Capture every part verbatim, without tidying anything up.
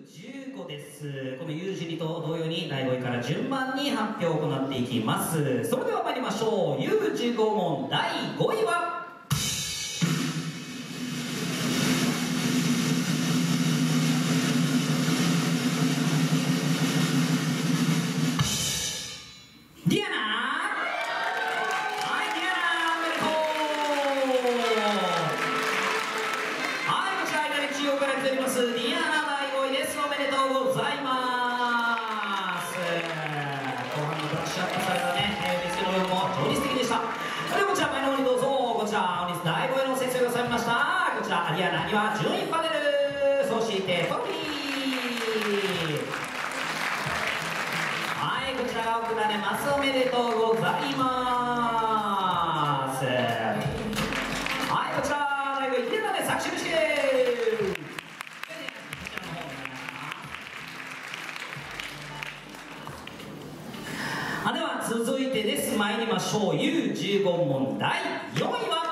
じゅうご です。この ユージュリと同様にだいごいから順番に発表を行っていきます。それでは参りましょう。 ユーじゅうご 問だいごいはディアナ。はい、ディアナおめでとう。はい、こちら左中央から来ておりますディアナだいごいです。おめでとうございます。後半のブラッシュアップされたね、えー、見つけの部分も超実的でした。ではこちら前の方にどうぞ。こちら本日だいごいの先生がされました。こちらディアナには順位パネル、そしてトロフィー、はい、こちらが贈られます。おめでとうございます。はい、こちらだいごいディアナです。拍手してあ、では続いてです。参りましょう。 ユーじゅうご 問だいよんいは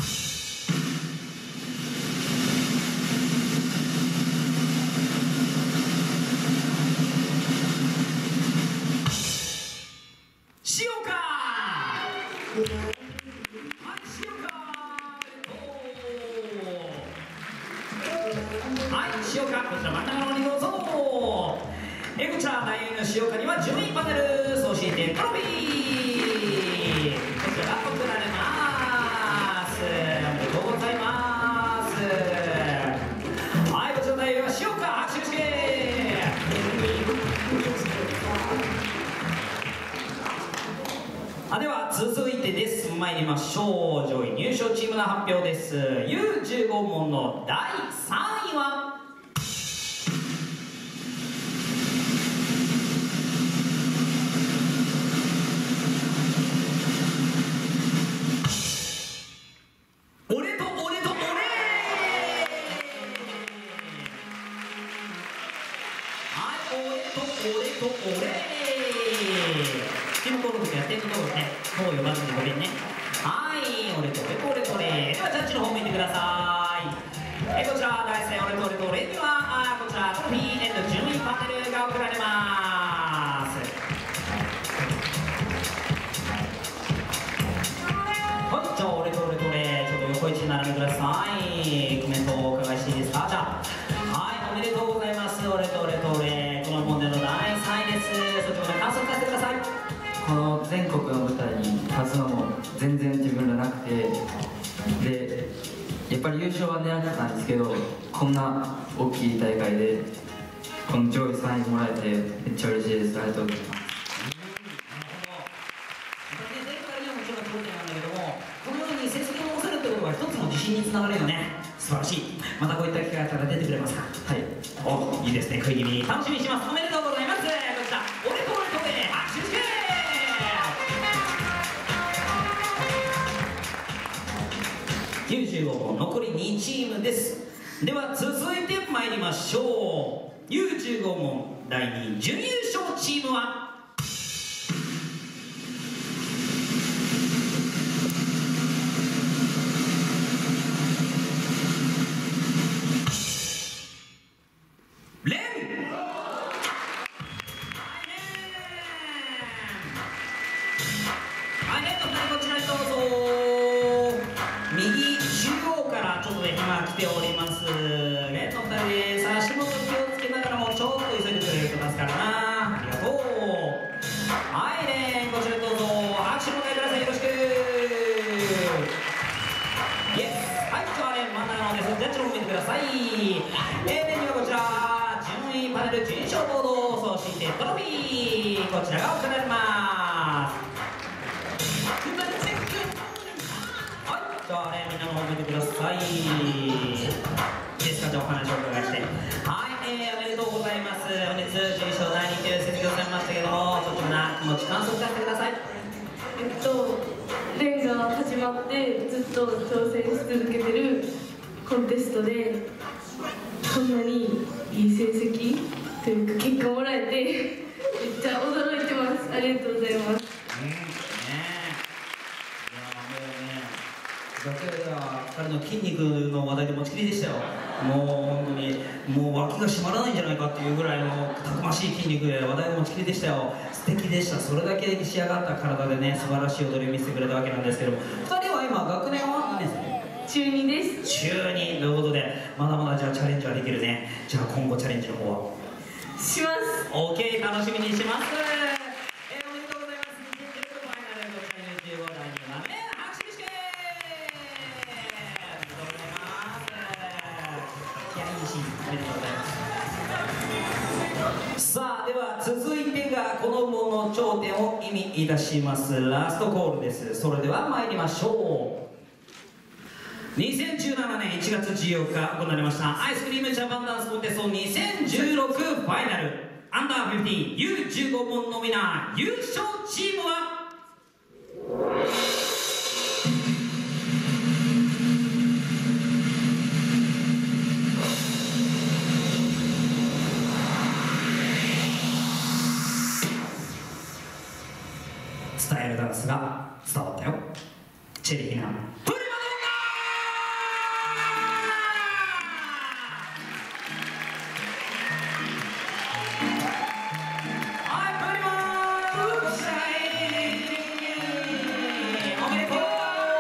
しおか。はい、しおかはい、しおか、こちら真ん中の方にどうぞ。えこちらだいよんいのしおかには順位パネル、そしてトロフィー、こちらが贈られます。おめでとうございます。はい、こちらだいよんいはしおか、拍手してあ、では続いてです。参りましょう。上位入賞チームの発表です。 ユーじゅうご 問のだいさんいは俺と俺と俺。はい、俺と俺と俺。チーム登録やってるところね、もう読まずにごめんね。はい、俺と俺と俺と俺。ではジャッジの方見てください。えこちら第一戦俺と俺と俺にはあこちらトロフィー順位パネルが贈られます。はい、じゃあ俺と俺と俺ちょっと横位置に並んでください。コメントをお伺いしていいですか。じゃあはい、おめでとうございます。俺と俺と俺、この問題のだいさんいです。そちらの感想を聞かせてください。 この全国の舞台に立つのも全然自分らなくて、でやっぱり優勝は狙ってたんですけど、こんな大きい大会でこの上位さんいもらえてめっちゃ嬉しいです。ありがとうございます。 前回にはもちろん頂点なんだけども、このように成績を残せるってことが一つの自信につながるよね。素晴らしい。またこういった機会があったら出てくれますか。はい、お、いいですね。食い気味に楽しみにします。おめでとうございます。こちら俺と俺と俺、拍手してきゅうじゅうご問、残りにチームです。では続いて参りましょう。 ユーじゅうご 問だいにい準優勝チームはレン。はい、レンのふたりこちらにどうぞ。右中央からちょっとね今来ております。レンのふたりでさあ足元気をつけながらもちょっと急いでくれる人助かるな。ありがとう。はい、レンこちらにどうぞ。拍手もお願いください。よろしく。イエス。はい、じゃあレン真ん中の方です。ジャッジの方見てください。えー、レンにはこちら順位パネル、準優勝ボード、そしてトロフィー、こちらが贈られます。はい、じゃあね、みんなの方見てください。いいですか。じゃあお話をお伺いして。はい、えー、おめでとうございます。本日準優勝だいにいという成績をされましたけども、率直な気持ち、感想を聞かせてください。 えっとレンが始まってずっと挑戦し続けてるコンテストでこんなにいい成績というか結果もらえてめっちゃ驚いてます。ありがとうございます。うん、ねえ、いやもうね、楽屋ではふたりの筋肉の話題で持ちきりでしたよ。 もう本当にもう脇が締まらないんじゃないかっていうぐらいのたくましい筋肉で話題の持ちきりでしたよ。素敵でした。それだけ仕上がった体でね、素晴らしい踊りを見せてくれたわけなんですけども、ふたりは今学年は何年生？ 中にです。 中にということで、まだまだじゃあチャレンジはできるね。じゃあ今後チャレンジの方はします。 OK、 楽しみにします。えー、おめでとうございます。にせんじゅうろくファイナルごチャレンジじゅうごだいにばんめ拍手試験。おめでとうございます。気合いいいし、おめでとうございます。さあ、では続いてがこの部の頂点を意味いたしますラストコールです。それでは参りましょう。にせんじゅうななねんいちがつじゅうよっか行われましたアイスクリームジャパンダンスコンテストにせんじゅうろくファイナルアンダーフィフティーン ユーじゅうご 問のみな優勝チームは伝えるダンスが伝わったよ。チェリーヒナプリマドンナ。はい、プリマーご試合おめでとう。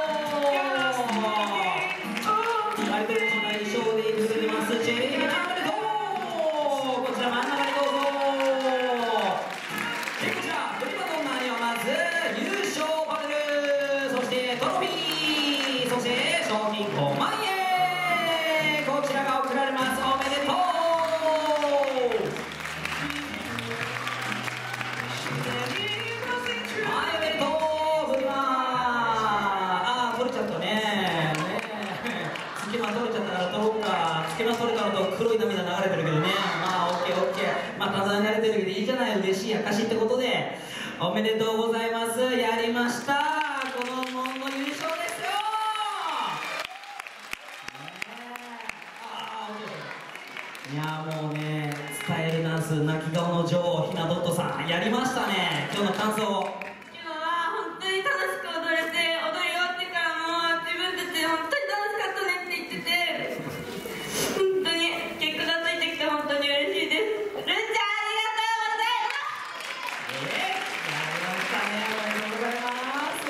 ライブの内緒でいるますチェリーヒナおめでとう。こちら真ん中にどうぞ。でこちらプリマドンナにはまず優勝パネル、そしてトロフィー、そして賞金ごまんえん、こちらが贈られます。おめでとう。はい、おめでとう。プリマあー取れちゃったね。ねつけま取れちゃったから取ろうか。つけま取れたのと黒い涙流れてるけどね。まあオッケーオッケー、まあただ慣れてるけどいいじゃない。嬉しい証ってことでおめでとうございます。やりました。この門の優勝ですよ。ねあいやもうね、伝えるダンス泣き顔の女王ひなドットさんやりましたね。今日の感想を。 今日は本当に楽しく踊れて、踊り終わってからも自分たち本当に楽しかったねって言ってて、本当に結果がついてきて本当に嬉しいです。るんちゃんありがとうございます。 えー、やりましたね。おめでとうございます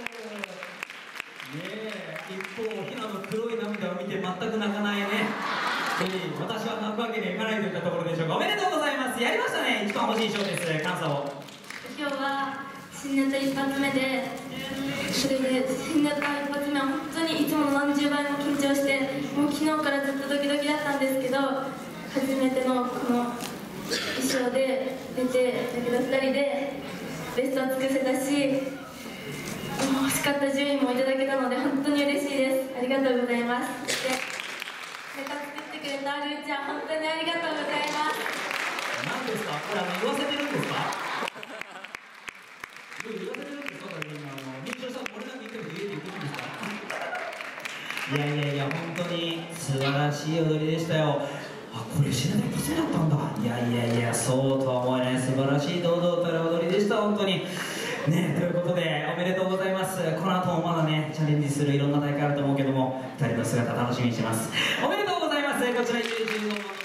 ね。え一方ひなの黒い涙を見て全く泣かないね。私は泣くわけにはいかないといったところでしょうか。おめでとうございます。やりましたね。一番欲しい賞です。感想を。 今日は新ネタ一発目で、それで新ネタ一発目は本当にいつもの何十倍も緊張して、もう昨日からずっとドキドキだったんですけど、初めてのこの衣装で出て、だけどふたりでベストを尽くせたし、欲しかった順位もいただけたので本当に嬉しいです。ありがとうございます。でネタ作ってくれたるーちゃん本当にありがとうございます。 何ですかこれ、あの言わせてるんですか言わせてるんですかこれ、今入賞したらこれだけ言っても言えって言ってるんですかいやいやいや、本当に素晴らしい踊りでしたよ。あ、これ知らない一発目だったんだ。いやいやいや、そうとは思えない素晴らしい堂々たる踊りでした。本当にね、ということでおめでとうございます。この後もまだねチャレンジするいろんな大会あると思うけども、ふたりの姿楽しみにしてます。おめでとうございます。こちらユーチューブの